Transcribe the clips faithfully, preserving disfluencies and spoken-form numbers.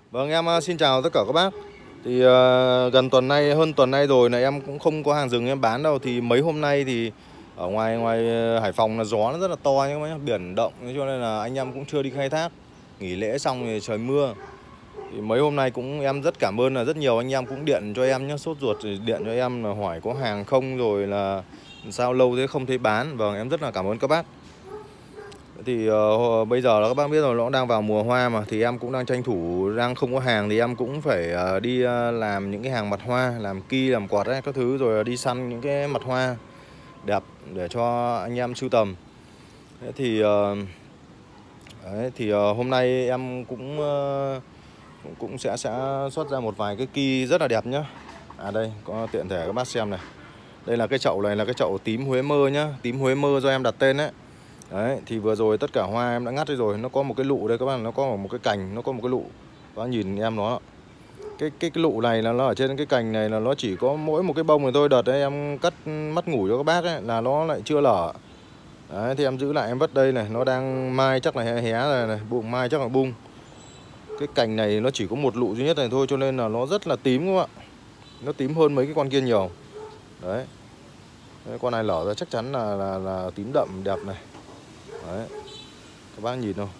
Vâng, em uh, xin chào tất cả các bác. Thì uh, gần tuần nay, hơn tuần nay rồi là em cũng không có hàng rừng em bán đâu. Thì mấy hôm nay thì ở ngoài ngoài Hải Phòng là gió nó rất là to nhá, các bác, biển động, cho nên là anh em cũng chưa đi khai thác. Nghỉ lễ xong thì trời mưa. Thì mấy hôm nay cũng em rất cảm ơn là rất nhiều anh em cũng điện cho em nhé, sốt ruột rồi điện cho em là hỏi có hàng không, rồi là sao lâu thế không thấy bán. Vâng, em rất là cảm ơn các bác. Thì uh, bây giờ là các bác biết rồi, nó đang vào mùa hoa mà, thì em cũng đang tranh thủ, đang không có hàng thì em cũng phải uh, đi uh, làm những cái hàng mặt hoa, làm ki, làm quạt ấy, các thứ, rồi đi săn những cái mặt hoa đẹp để cho anh em sưu tầm. Thế thì uh, đấy, thì uh, hôm nay em cũng uh, cũng sẽ sẽ xuất ra một vài cái ki rất là đẹp nhá. À đây, có tiện thể các bác xem này. Đây là cái chậu này là cái chậu tím Huế mơ nhá, tím Huế mơ do em đặt tên đấy. Đấy, thì vừa rồi tất cả hoa em đã ngắt đi rồi, nó có một cái lụ đây các bạn, nó có một cái cành, nó có một cái lụ. Các bạn nhìn em nó. Cái cái cái lụ này là nó ở trên cái cành này là nó chỉ có mỗi một cái bông này thôi, đợt đấy em cắt mắt ngủ cho các bác ấy là nó lại chưa lở. Đấy, thì em giữ lại em vất đây này, nó đang mai chắc là hé hé rồi này, bụng mai chắc là bung. Cái cành này nó chỉ có một lụ duy nhất này thôi, cho nên là nó rất là tím các bạn. Nó tím hơn mấy cái con kia nhiều. Đấy. Đấy, con này lở ra chắc chắn là là, là tím đậm đẹp này. Đấy. Các bác nhìn không?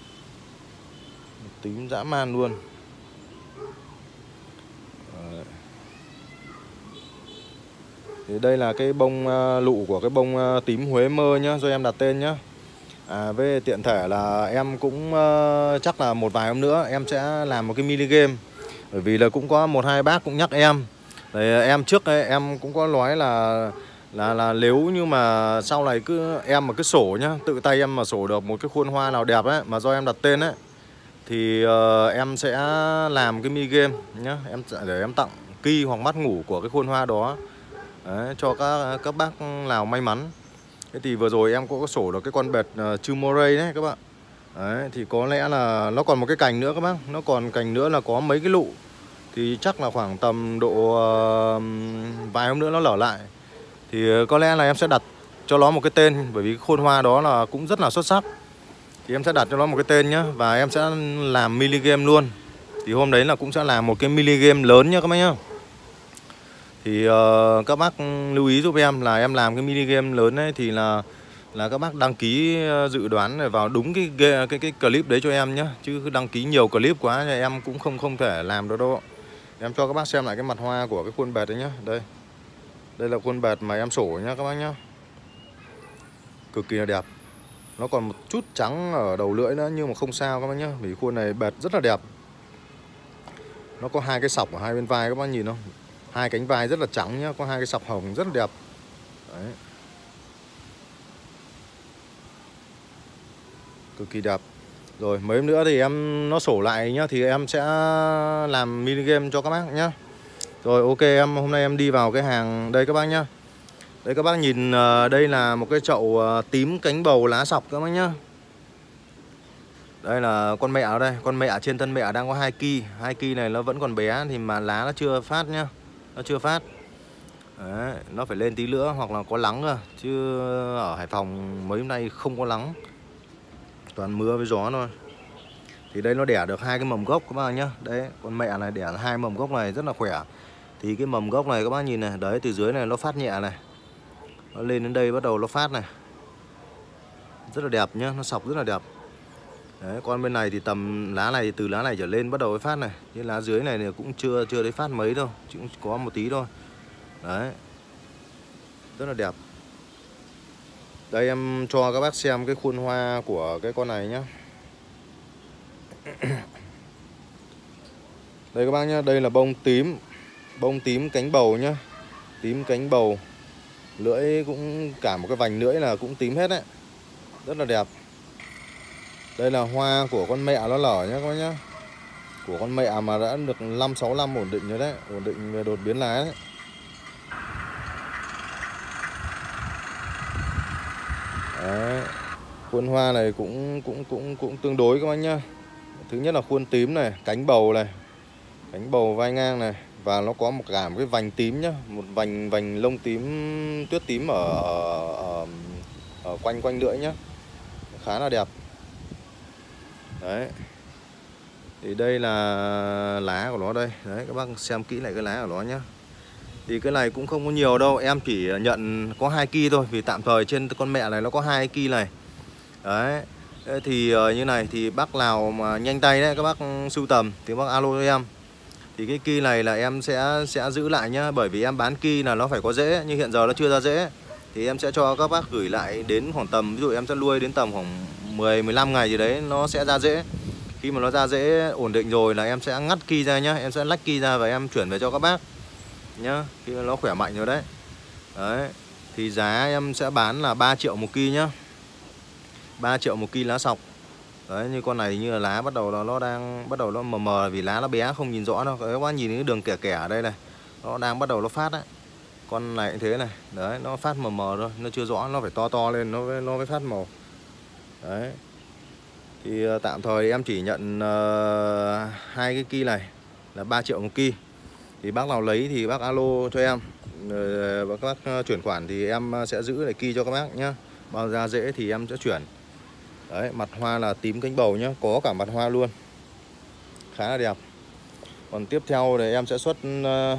Tím dã man luôn. Đấy. Thì đây là cái bông uh, lụ của cái bông uh, tím Huế mơ nhá, do em đặt tên nhá. À, với tiện thể là em cũng uh, chắc là một vài hôm nữa em sẽ làm một cái mini game. Bởi vì là cũng có một hai bác cũng nhắc em. Đấy, em trước ấy, em cũng có nói là là là nếu như mà sau này cứ em mà cứ sổ nhá, tự tay em mà sổ được một cái khuôn hoa nào đẹp ấy mà do em đặt tên ấy, thì uh, em sẽ làm cái mini game nhá, em để em tặng ki hoặc mắt ngủ của cái khuôn hoa đó. Đấy, cho các các bác nào may mắn. Thế thì vừa rồi em cũng có sổ được cái con bệt uh, Chumoray đấy các bạn. Đấy, thì có lẽ là nó còn một cái cành nữa các bác, nó còn cành nữa là có mấy cái lụ. Thì chắc là khoảng tầm độ uh, vài hôm nữa nó lở lại. Thì có lẽ là em sẽ đặt cho nó một cái tên, bởi vì khuôn hoa đó là cũng rất là xuất sắc. Thì em sẽ đặt cho nó một cái tên nhá, và em sẽ làm mini game luôn. Thì hôm đấy là cũng sẽ làm một cái mini game lớn nhá các bác nhá. Thì uh, các bác lưu ý giúp em là em làm cái mini game lớn ấy thì là là các bác đăng ký dự đoán để vào đúng cái, cái cái cái clip đấy cho em nhá, chứ đăng ký nhiều clip quá thì em cũng không không thể làm được đâu. Em cho các bác xem lại cái mặt hoa của cái khuôn bệt đấy nhá. Đây. Đây là khuôn bệt mà em sổ nhá các bác nhá. Cực kỳ là đẹp. Nó còn một chút trắng ở đầu lưỡi nữa nhưng mà không sao các bác nhá, vì khuôn này bệt rất là đẹp. Nó có hai cái sọc ở hai bên vai các bác nhìn không? Hai cánh vai rất là trắng nhá, có hai cái sọc hồng rất là đẹp. Đấy. Cực kỳ đẹp. Rồi mấy hôm nữa thì em nó sổ lại nhá, thì em sẽ làm mini game cho các bác nhá. Rồi ok, em hôm nay em đi vào cái hàng đây các bác nhá. Đây các bác nhìn, đây là một cái chậu tím cánh bầu lá sọc các bác nhá. Đây là con mẹ ở đây, con mẹ trên thân mẹ đang có hai ki, hai ki này nó vẫn còn bé thì mà lá nó chưa phát nhá. Nó chưa phát. Đấy, nó phải lên tí nữa hoặc là có nắng cơ, chứ ở Hải Phòng mấy hôm nay không có nắng. Toàn mưa với gió thôi. Thì đây nó đẻ được hai cái mầm gốc các bác nhá. Đấy, con mẹ này đẻ hai mầm gốc này rất là khỏe. Thì cái mầm gốc này các bác nhìn này, đấy từ dưới này nó phát nhẹ này. Nó lên đến đây bắt đầu nó phát này. Rất là đẹp nhá, nó sọc rất là đẹp. Đấy, con bên này thì tầm lá này từ lá này trở lên bắt đầu mới phát này. Cái lá dưới này thì cũng chưa chưa thấy phát mấy đâu, chỉ có một tí thôi. Đấy. Rất là đẹp. Đây em cho các bác xem cái khuôn hoa của cái con này nhá. Đây các bác nhá, đây là bông tím. Bông tím cánh bầu nhá. Tím cánh bầu. Lưỡi cũng cả một cái vành lưỡi là cũng tím hết đấy. Rất là đẹp. Đây là hoa của con mẹ nó lở nhá các bác nhá. Của con mẹ mà đã được năm sáu năm ổn định rồi đấy, ổn định về đột biến lá đấy. Đấy. Khuôn hoa này cũng cũng cũng cũng tương đối các bác nhá. Thứ nhất là khuôn tím này, cánh bầu này. Cánh bầu vai ngang này, và nó có một cả một cái vành tím nhá, một vành vành lông tím, tuyết tím ở, ở, ở, ở quanh quanh lưỡi nhá. Khá là đẹp. Đấy. Thì đây là lá của nó đây. Đấy, các bác xem kỹ lại cái lá của nó nhé. Thì cái này cũng không có nhiều đâu, em chỉ nhận có hai ki thôi, vì tạm thời trên con mẹ này nó có hai ki này. Đấy. Thì như này thì bác nào mà nhanh tay đấy, các bác sưu tầm thì bác alo cho em. Thì cái ki này là em sẽ sẽ giữ lại nhá, bởi vì em bán ki là nó phải có rễ, nhưng hiện giờ nó chưa ra rễ. Thì em sẽ cho các bác gửi lại đến khoảng tầm, ví dụ em sẽ nuôi đến tầm khoảng mười mười lăm ngày gì đấy nó sẽ ra rễ. Khi mà nó ra rễ ổn định rồi là em sẽ ngắt ki ra nhá, em sẽ lách ki ra và em chuyển về cho các bác nhá, khi mà nó khỏe mạnh rồi đấy. Đấy. Thì giá em sẽ bán là ba triệu một ki nhá. ba triệu một ki lá sọc. Đấy, như con này như là lá bắt đầu là nó đang bắt đầu nó mờ mờ vì lá nó bé không nhìn rõ đâu. Các bác nhìn cái đường kẻ kẻ ở đây này, nó đang bắt đầu nó phát đấy. Con này cũng thế này, đấy, nó phát mờ mờ thôi, nó chưa rõ, nó phải to to lên nó mới, nó mới phát màu. Đấy. Thì tạm thời em chỉ nhận uh, hai cái ki này là ba triệu một ki. Thì bác nào lấy thì bác alo cho em. Rồi các bác chuyển khoản thì em sẽ giữ lại ki cho các bác nhá. Bao ra dễ thì em sẽ chuyển. Đấy, mặt hoa là tím cánh bầu nhá, có cả mặt hoa luôn. Khá là đẹp. Còn tiếp theo thì em sẽ xuất uh,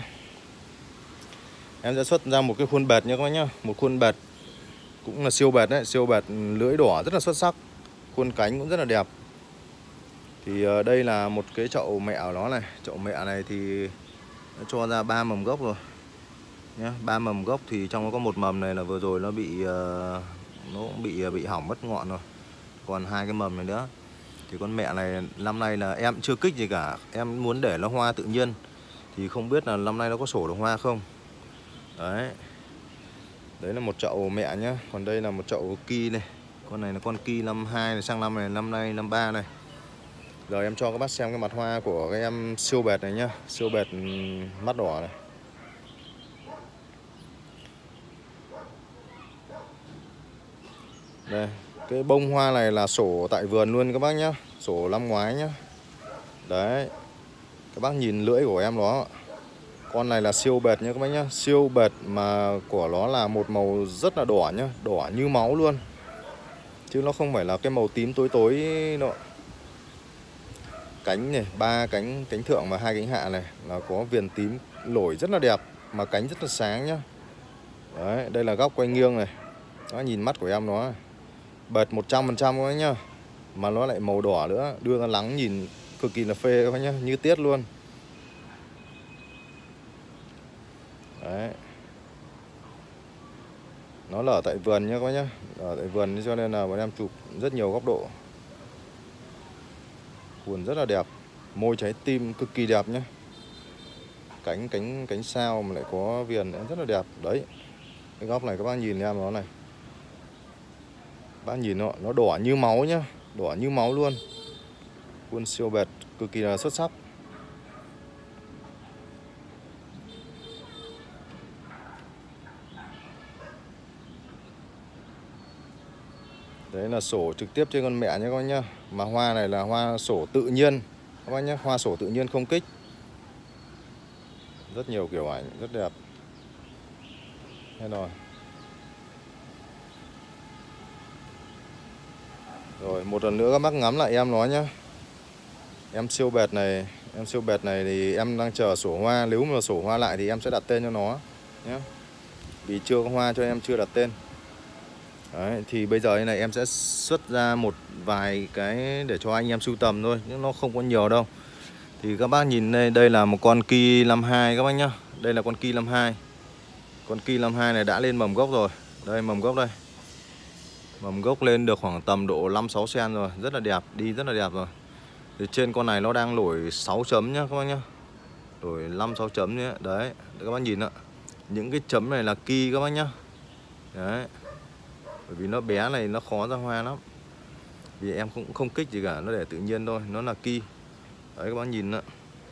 em sẽ xuất ra một cái khuôn bệt nhá các bác nhá, một khuôn bệt cũng là siêu bệt đấy, siêu bệt lưỡi đỏ rất là xuất sắc. Khuôn cánh cũng rất là đẹp. Thì uh, đây là một cái chậu mẹ của nó này, chậu mẹ này thì nó cho ra ba mầm gốc rồi nhá, ba mầm gốc thì trong nó có một mầm này là vừa rồi nó bị uh, nó cũng bị bị hỏng mất ngọn rồi. Còn hai cái mầm này nữa. Thì con mẹ này năm nay là em chưa kích gì cả, em muốn để nó hoa tự nhiên. Thì không biết là năm nay nó có sổ được hoa không. Đấy. Đấy là một chậu mẹ nhá. Còn đây là một chậu ki này. Con này là con ki năm hai này, sang năm này, năm nay năm ba này. Rồi em cho các bác xem cái mặt hoa của cái em siêu bệt này nhá. Siêu bệt mắt đỏ này. Đây, cái bông hoa này là sổ tại vườn luôn các bác nhá. Sổ năm ngoái nhá. Đấy. Các bác nhìn lưỡi của em nó. Con này là siêu bệt nhá các bác nhá. Siêu bệt mà của nó là một màu rất là đỏ nhá. Đỏ như máu luôn. Chứ nó không phải là cái màu tím tối tối nọ. Cánh này, ba cánh cánh thượng và hai cánh hạ này là có viền tím nổi rất là đẹp. Mà cánh rất là sáng nhá. Đấy, đây là góc quay nghiêng này. Đó, nhìn mắt của em nó bệt một trăm phần trăm các bác nhá. Mà nó lại màu đỏ nữa, đưa ra nắng nhìn cực kỳ là phê các bác nhá, như tiết luôn. Đấy. Nó là ở tại vườn nhá các bác nhá. Ở tại vườn cho nên là bọn em chụp rất nhiều góc độ. Cuộn rất là đẹp, môi trái tim cực kỳ đẹp nhá. Cánh cánh cánh sao mà lại có viền rất là đẹp. Đấy. Cái góc này các bác nhìn em nó này. Bác nhìn nó, nó đỏ như máu nhá, đỏ như máu luôn. Cuộn siêu bệt, cực kỳ là xuất sắc. Đấy là sổ trực tiếp trên con mẹ nhé các bác nhá. Mà hoa này là hoa sổ tự nhiên các bác nhé, hoa sổ tự nhiên không kích. Rất nhiều kiểu ảnh, rất đẹp. Thế rồi. Rồi, một lần nữa các bác ngắm lại em nó nhá. Em siêu bệt này, em siêu bệt này thì em đang chờ sổ hoa. Nếu mà sổ hoa lại thì em sẽ đặt tên cho nó nhé. Vì chưa có hoa cho em chưa đặt tên. Đấy, thì bây giờ này em sẽ xuất ra một vài cái để cho anh em sưu tầm thôi, nhưng nó không có nhiều đâu. Thì các bác nhìn đây, đây là một con ki năm hai các bác nhá. Đây là con ki năm hai. Con ki năm hai này đã lên mầm gốc rồi. Đây mầm gốc đây. Mầm gốc lên được khoảng tầm độ năm sáu cm rồi, rất là đẹp, đi rất là đẹp rồi. Thì trên con này nó đang nổi sáu chấm nhá các bác nhá. Nổi năm sáu chấm nhé. Đấy, các bác nhìn ạ. Những cái chấm này là ki các bác nhá. Đấy. Bởi vì nó bé này nó khó ra hoa lắm. Vì em cũng không kích gì cả, nó để tự nhiên thôi, nó là ki. Đấy các bác nhìn ạ.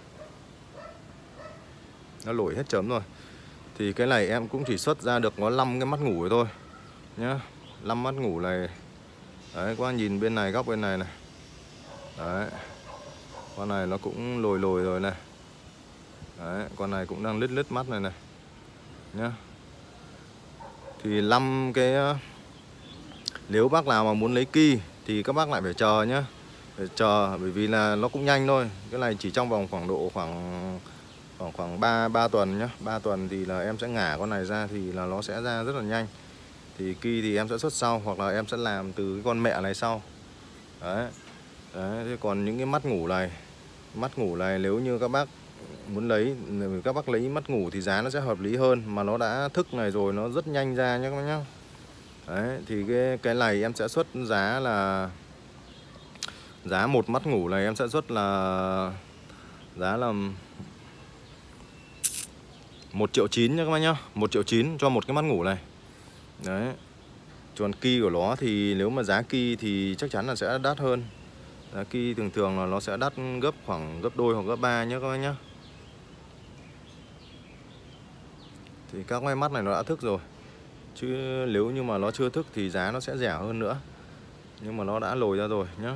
Nó nổi hết chấm rồi. Thì cái này em cũng chỉ xuất ra được nó năm cái mắt ngủ thôi nhá. năm mắt ngủ này. Đấy các bác nhìn bên này, góc bên này này. Đấy. Con này nó cũng lồi lồi rồi này. Đấy, con này cũng đang lít lít mắt này này. Nhá. Thì năm cái, nếu bác nào mà muốn lấy ki thì các bác lại phải chờ nhá. để chờ, bởi vì là nó cũng nhanh thôi. Cái này chỉ trong vòng khoảng độ khoảng khoảng khoảng ba ba tuần nhá, ba tuần thì là em sẽ ngả con này ra thì là nó sẽ ra rất là nhanh. Thì ki thì em sẽ xuất sau, hoặc là em sẽ làm từ cái con mẹ này sau. Đấy. Đấy, thế còn những cái mắt ngủ này, mắt ngủ này nếu như các bác muốn lấy, các bác lấy mắt ngủ thì giá nó sẽ hợp lý hơn, mà nó đã thức này rồi nó rất nhanh ra nhé các bác nhá. Đấy, thì cái cái này em sẽ xuất giá là giá một mắt ngủ này em sẽ xuất là giá là một triệu chín nhá các bác nhá, một triệu chín cho một cái mắt ngủ này. Đấy. Còn ki của nó thì nếu mà giá ki thì chắc chắn là sẽ đắt hơn. Giá ki thường thường là nó sẽ đắt gấp khoảng gấp đôi hoặc gấp ba nhé các bác nhá. Thì các cái mắt này nó đã thức rồi. Chứ nếu như mà nó chưa thức thì giá nó sẽ rẻ hơn nữa. Nhưng mà nó đã lồi ra rồi nhá.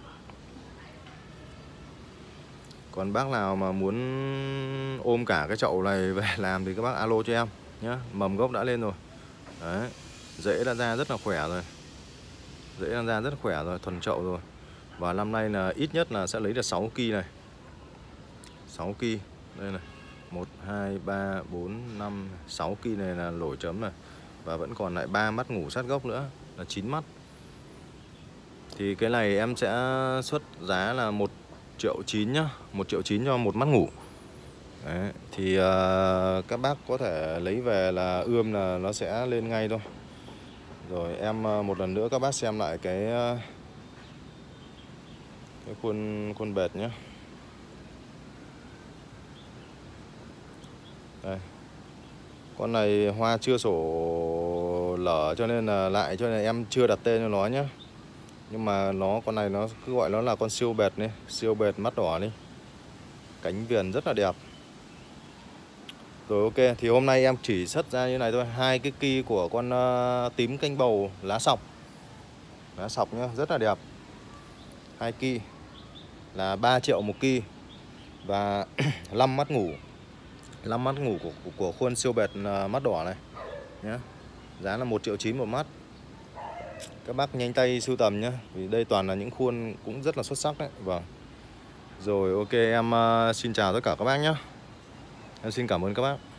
Còn bác nào mà muốn ôm cả cái chậu này về làm thì các bác alo cho em nhá. Mầm gốc đã lên rồi. Đấy. Rễ đã ra rất là khỏe rồi. Rễ đã ra rất khỏe rồi, thuần chậu rồi. Và năm nay là ít nhất là sẽ lấy được sáu ki này. sáu ki. Đây này. một, hai, ba, bốn, năm, sáu ki này là lổi chấm này. Và vẫn còn lại ba mắt ngủ sát gốc nữa là chín mắt. Thì cái này em sẽ xuất giá là một triệu chín nhá, một triệu chín cho một mắt ngủ. Đấy, thì uh, các bác có thể lấy về là ươm là nó sẽ lên ngay thôi. Rồi em uh, một lần nữa các bác xem lại cái uh, cái khuôn khuôn bệt nhé. Đây. Con này hoa chưa sổ lở cho nên là lại cho nên em chưa đặt tên cho nó nhé. Nhưng mà nó con này nó cứ gọi nó là con siêu bệt này, siêu bệt mắt đỏ đi. Cánh viền rất là đẹp. Rồi ok, thì hôm nay em chỉ xuất ra như này thôi, hai cái ki của con uh, tím canh bầu lá sọc. Lá sọc nhá, rất là đẹp. Hai ki là ba triệu một ki và năm mắt ngủ. năm mắt ngủ của, của, của khuôn siêu bệt uh, mắt đỏ này nhé. Giá là một triệu chín một mắt. Các bác nhanh tay sưu tầm nhé, vì đây toàn là những khuôn cũng rất là xuất sắc đấy. Vâng. Rồi ok, em uh, xin chào tất cả các bác nhé. Em xin cảm ơn các bác.